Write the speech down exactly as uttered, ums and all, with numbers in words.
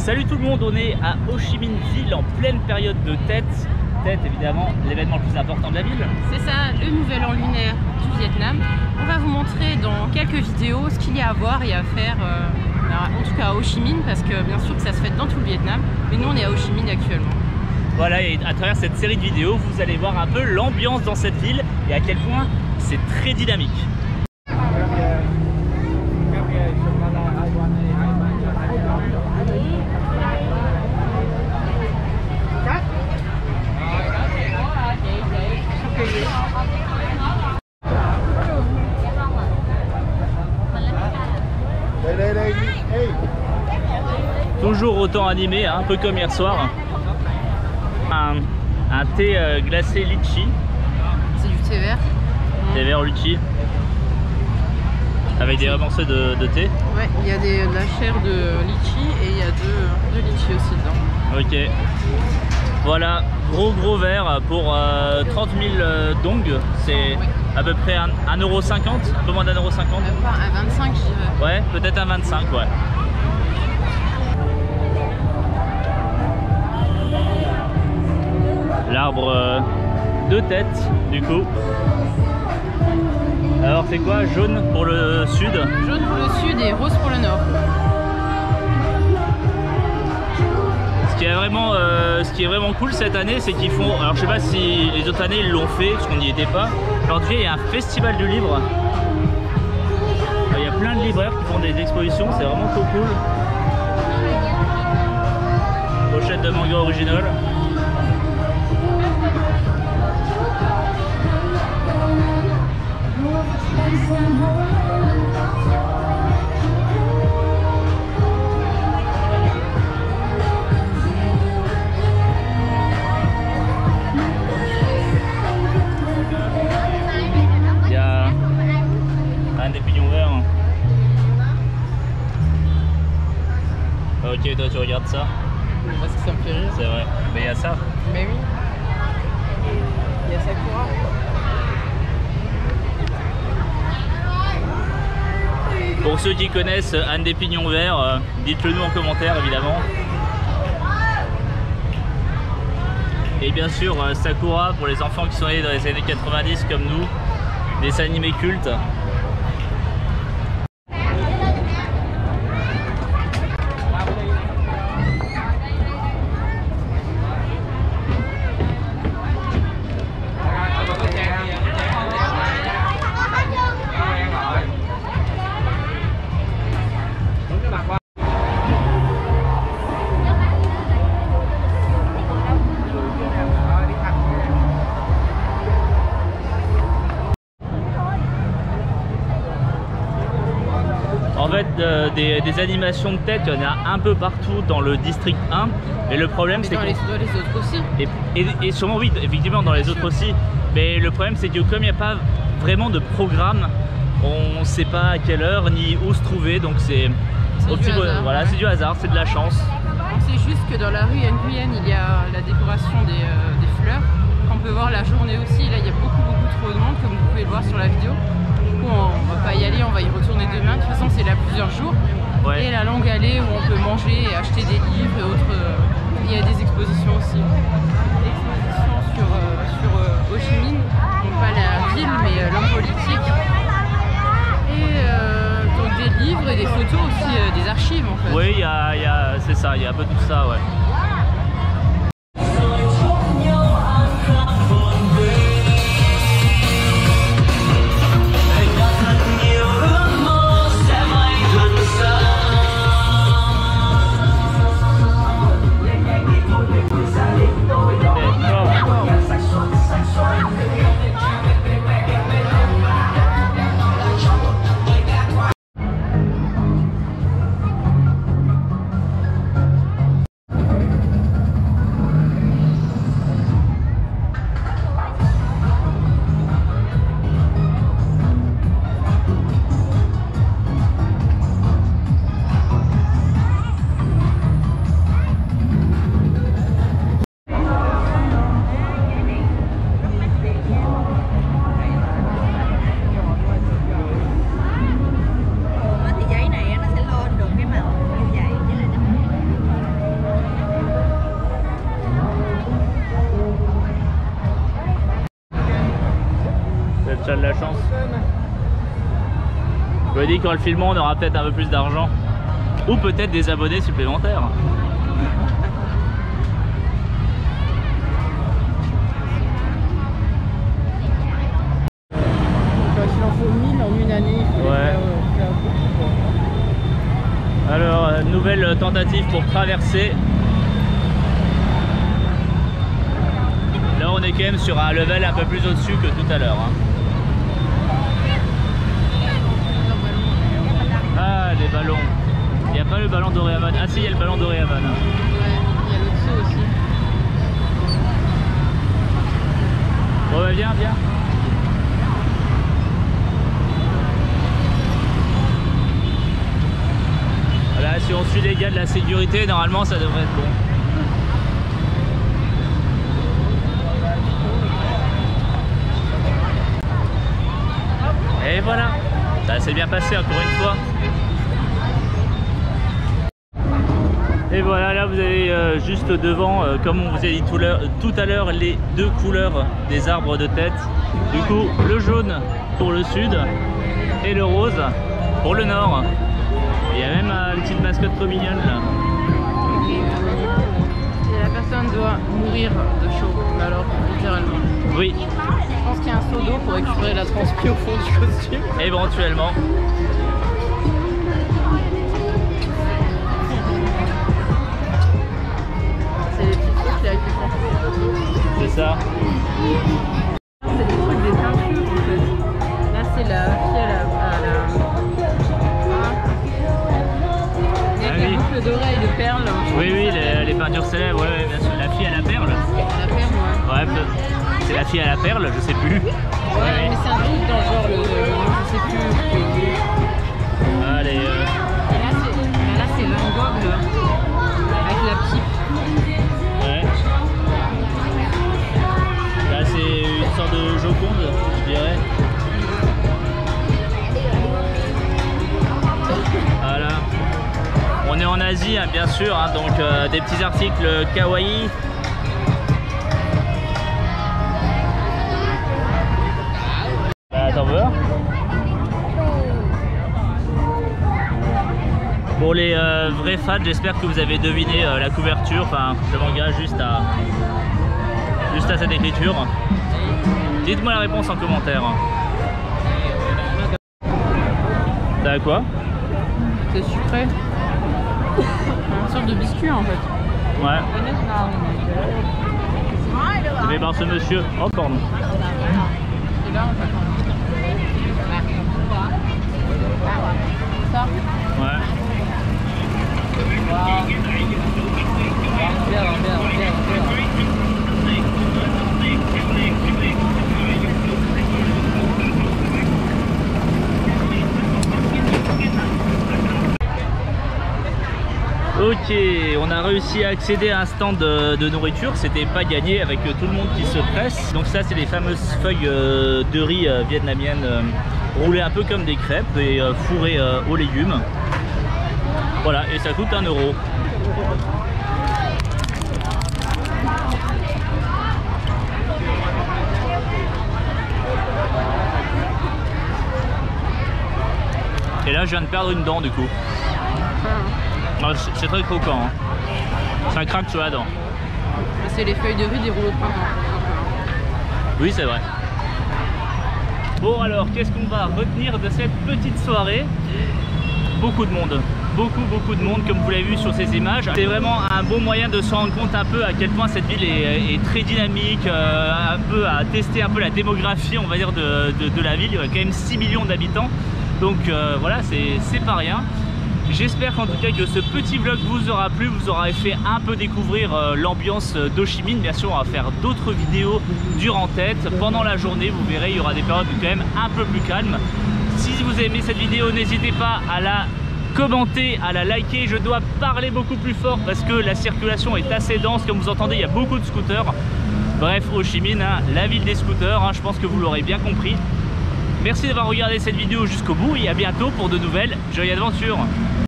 Salut tout le monde, on est à Ho Chi Minh Ville en pleine période de Tết. Tết évidemment l'événement le plus important de la ville. C'est ça, le nouvel an lunaire du Vietnam. On va vous montrer dans quelques vidéos ce qu'il y a à voir et à faire, euh, alors, en tout cas à Ho Chi Minh, parce que bien sûr que ça se fait dans tout le Vietnam, mais nous on est à Ho Chi Minh actuellement. Voilà, et à travers cette série de vidéos, vous allez voir un peu l'ambiance dans cette ville et à quel point c'est très dynamique. Toujours autant animé, hein, un peu comme hier soir. Un, un thé euh, glacé litchi. C'est du thé vert. Thé vert litchi. Avec des morceaux de, de thé. Ouais, il y a des, de la chair de litchi et il y a de, de litchi aussi dedans. Ok. Voilà, gros gros verre pour euh, trente mille euh, dong. C'est oui. À peu près un euro cinquante, un peu moins d'un euro cinquante. Un vingt-cinq je dirais. Ouais, peut-être un vingt-cinq, ouais. L'arbre euh, de tête du coup. Alors c'est quoi? Jaune pour le sud? Jaune pour le sud et rose pour le nord. Ce qui est vraiment, euh, ce qui est vraiment cool cette année, c'est qu'ils font, alors je sais pas si les autres années ils l'ont fait parce qu'on n'y était pas. Aujourd'hui il y a un festival du livre. Il y a plein de libraires qui font des expositions, c'est vraiment trop cool. Pochette de manga original. Il y a un des pignons verts. Ok, toi tu regardes ça. Parce que ça me fait rire. C'est vrai. Mais il y a ça. Mais oui. Il y a Sakura. Pour ceux qui connaissent Anne des Pignons Verts, euh, dites-le nous en commentaire évidemment. Et bien sûr euh, Sakura pour les enfants qui sont nés dans les années quatre-vingt-dix comme nous, des animés cultes. En fait, euh, des, des animations de tête, il y en a un peu partout dans le district un. Mais le problème, c'est que... Dans les, dans les autres aussi. Et, et, et sûrement, oui, effectivement, dans les autres aussi. Mais le problème, c'est que comme il n'y a pas vraiment de programme, on ne sait pas à quelle heure ni où se trouver. Donc c'est au petit hasard, voilà, ouais. C'est du hasard, c'est de la chance. C'est juste que dans la rue Nguyen, il y a la décoration des, euh, des fleurs. On peut voir la journée aussi. Là, il y a beaucoup, beaucoup trop de monde, comme vous pouvez le voir sur la vidéo. On va pas y aller, on va y retourner demain. De toute façon, c'est là plusieurs jours. Ouais. Et la longue allée où on peut manger et acheter des livres et autres. Il y a des expositions aussi. Des expositions sur, euh, sur euh, Ho Chi Minh, donc pas la ville, mais euh, l'homme politique. Et euh, donc des livres et des photos aussi, euh, des archives en fait. Oui, il y a, y a, c'est ça, il y a un peu tout ça, ouais. Tu as de la chance. Je me dis qu'en le filmant, on aura peut-être un peu plus d'argent. Ou peut-être des abonnés supplémentaires. Il en faut mille en une année. Il faut Ouais. faire, euh, faire beaucoup, quoi. Alors, euh, nouvelle tentative pour traverser. Là, on est quand même sur un level un peu plus au-dessus que tout à l'heure. Hein. Ah, les ballons. Il n'y a pas le ballon Doraemon. Ah si, il y a le ballon Doraemon. Ouais, il y a l'autre saut aussi. Bon bah viens, viens. Voilà, si on suit les gars de la sécurité, normalement ça devrait être bon. Et voilà, ça s'est bien passé encore une fois. Et voilà, là vous avez euh, juste devant, euh, comme on vous a dit tout, tout à l'heure, les deux couleurs des arbres de tête. Du coup, le jaune pour le sud et le rose pour le nord. Il y a même euh, une petite mascotte trop mignonne là. Et la personne doit mourir de chaud, mais alors littéralement. Oui, Je pense qu'il y a un seau d'eau pour récupérer la transpi au fond du costume. éventuellement. C'est les petits trucs là qui font. C'est ça. C'est des trucs des peintures en fait. Là c'est la fille à la... À la... Ah Avec oui. les boucles d'oreilles de perles. Oui, oui, les, les peintures célèbres, ouais, ouais, bien sûr. La fille à la perle. La perle, ouais. Ouais, peut- c'est la fille à la perle, je sais plus. Ouais, mais c'est un truc dans le genre, le, je sais plus. Allez, euh, Et là c'est là, c'est Van Gogh là, avec la pipe. ouais. Là, c'est une sorte de Joconde, je dirais. Voilà. On est en Asie, hein, bien sûr, hein, donc euh, des petits articles kawaii. Bah, t'en veux un ? Pour les euh, vrais fans, j'espère que vous avez deviné euh, la couverture, enfin le manga juste à, juste à cette écriture. Dites-moi la réponse en commentaire. T'as quoi? C'est sucré. Une sorte de biscuit en fait. Ouais. C'est fait par ce monsieur. Oh pardon. Et là, on va ça. Ouais. Bien, bien, bien, bien. Ok, on a réussi à accéder à un stand de, de nourriture, c'était pas gagné avec euh, tout le monde qui se presse. Donc ça c'est les fameuses feuilles euh, de riz euh, vietnamiennes euh, roulées un peu comme des crêpes et euh, fourrées euh, aux légumes. Voilà, et ça coûte un euro. Et là je viens de perdre une dent du coup. C'est très croquant, hein. Ça craque sur la dent. C'est les feuilles de riz des rouleaux de printemps. Oui, c'est vrai. Bon alors, qu'est-ce qu'on va retenir de cette petite soirée? Beaucoup de monde, beaucoup beaucoup de monde comme vous l'avez vu sur ces images. C'est vraiment un bon moyen de se rendre compte un peu à quel point cette ville est, est très dynamique, euh, un peu à tester un peu la démographie on va dire de, de, de la ville. Il y a quand même six millions d'habitants, donc euh, voilà, c'est pas rien. J'espère qu'en tout cas que ce petit vlog vous aura plu, vous aura fait un peu découvrir euh, l'ambiance d'Ho Chi Minh. Bien sûr on va faire d'autres vidéos durant tête, pendant la journée vous verrez il y aura des périodes quand même un peu plus calmes. Si vous avez aimé cette vidéo n'hésitez pas à la commenter, à la liker. Je dois parler beaucoup plus fort parce que la circulation est assez dense, comme vous entendez il y a beaucoup de scooters. Bref, Ho Chi Minh, hein, la ville des scooters, hein, je pense que vous l'aurez bien compris. Merci d'avoir regardé cette vidéo jusqu'au bout et à bientôt pour de nouvelles joyeuses aventures.